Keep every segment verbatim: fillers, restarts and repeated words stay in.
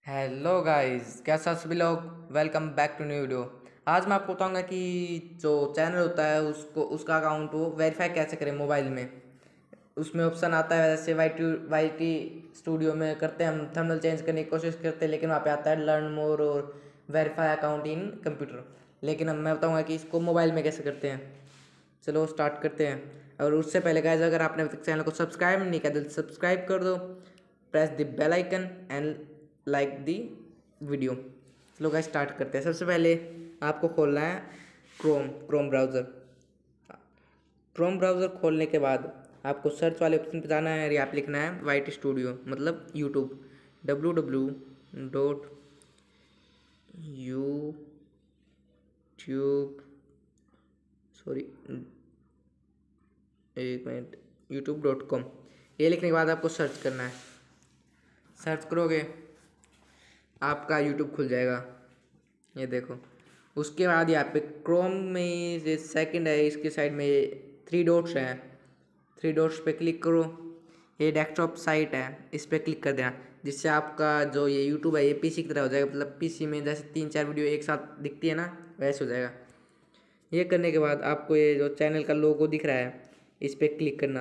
Hello guys, कैसा सभी लोग। Welcome back to new video. आज मैं आपको बताऊंगा कि जो चैनल होता है उसको उसका अकाउंट वो वेरीफाई कैसे करें मोबाइल में। उसमें ऑप्शन आता है जैसे Y T Y T studio में करते हैं, हम थंबनेल चेंज करने की कोशिश करते हैं, लेकिन वहाँ पे आता है लर्न मोर और वेरीफाई अकाउंट इन कंप्यूटर। लेकिन अब मैं बताऊँगा कि इसको मोबाइल में कैसे करते हैं। चलो स्टार्ट करते हैं। और उससे पहले गाइस, अगर आपने अभी तक चैनल को सब्सक्राइब नहीं किया तो सब्सक्राइब कर दो, press the bell icon and like the video. चलो गाइस स्टार्ट करते हैं। सबसे पहले आपको खोलना है Chrome Chrome browser. Chrome browser खोलने के बाद आपको सर्च वाले ऑप्शन पे जाना है और यहाँ पे लिखना है वाई टी स्टूडियो, मतलब YouTube. W W dot YouTube sorry एक मिनट यूट्यूब डॉट कॉम। ये लिखने के बाद आपको सर्च करना है। सर्च करोगे आपका यूट्यूब खुल जाएगा, ये देखो। उसके बाद यहाँ पे क्रोम में जो सेकंड है इसके साइड में थ्री डॉट्स हैं, थ्री डॉट्स पे क्लिक करो। ये डेस्कटॉप साइट है, इस पर क्लिक कर देना, जिससे आपका जो ये यूट्यूब है ये पीसी की तरह हो जाएगा। मतलब पीसी में जैसे तीन चार वीडियो एक साथ दिखती है ना, वैसे हो जाएगा। ये करने के बाद आपको ये जो चैनल का लोगो दिख रहा है इस पर क्लिक करना।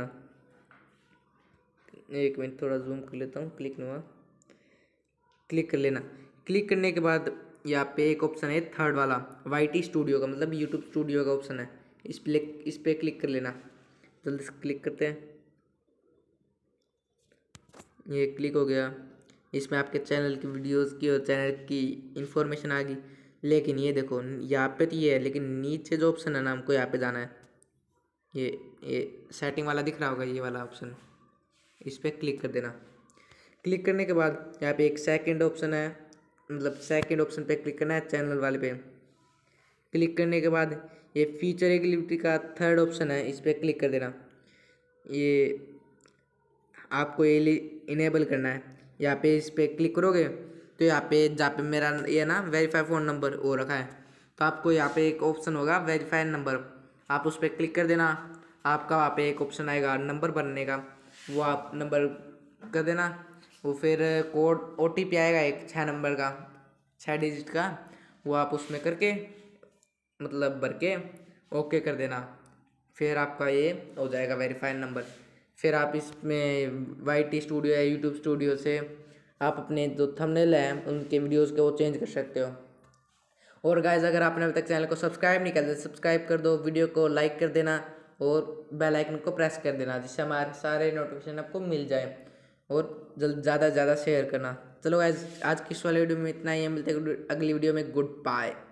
एक मिनट थोड़ा जूम कर लेता हूँ, क्लिक नहीं हुआ। क्लिक कर लेना। क्लिक करने के बाद यहाँ पे एक ऑप्शन है थर्ड वाला, वाई टी स्टूडियो का, मतलब यूट्यूब स्टूडियो का ऑप्शन है। इस पे इस पे क्लिक कर लेना। जल्दी से क्लिक करते हैं। ये क्लिक हो गया। इसमें आपके चैनल की वीडियोस की और चैनल की इंफॉर्मेशन आ गई। लेकिन ये देखो यहाँ पे तो ये है, लेकिन नीचे जो ऑप्शन है ना, हमको यहाँ पे जाना है। ये ये सेटिंग वाला दिख रहा होगा, ये वाला ऑप्शन, इस पर क्लिक कर देना। क्लिक करने के बाद यहाँ पे एक सेकंड ऑप्शन है, मतलब सेकंड ऑप्शन पे क्लिक करना है, चैनल वाले पे। क्लिक करने के बाद ये फीचर एग्जिबिलिटी का थर्ड ऑप्शन है, इस पर क्लिक कर देना। ये आपको ये इनेबल करना है। यहाँ पे इस पर क्लिक करोगे तो यहाँ पे जहाँ पे मेरा ये ना वेरीफाई फ़ोन नंबर वो रखा है, तो आपको यहाँ पे एक ऑप्शन होगा वेरीफाई नंबर, आप उस पर क्लिक कर देना। आपका वहाँ पे एक ऑप्शन आएगा नंबर भरने का, वो आप नंबर कर देना। वो फिर कोड ओ टी पी आएगा एक छः नंबर का, छः डिजिट का, वो आप उसमें करके मतलब भर के ओके कर देना। फिर आपका ये हो जाएगा वेरीफाई नंबर। फिर आप इसमें वाई टी स्टूडियो या यूट्यूब स्टूडियो से आप अपने जो थंबनेल हैं उनके वीडियोस के वो चेंज कर सकते हो। और गाइस, अगर आपने अभी तक चैनल को सब्सक्राइब नहीं किया तो सब्सक्राइब कर दो, वीडियो को लाइक कर देना और बेल आइकन को प्रेस कर देना, जिससे हमारे सारे नोटिफिकेशन आपको मिल जाए। और जल्द ज़्यादा से ज़्यादा शेयर करना। चलो गाइस, आज की इस वाले वीडियो में इतना ही है। मिलते हैं अगली वीडियो में। Good bye.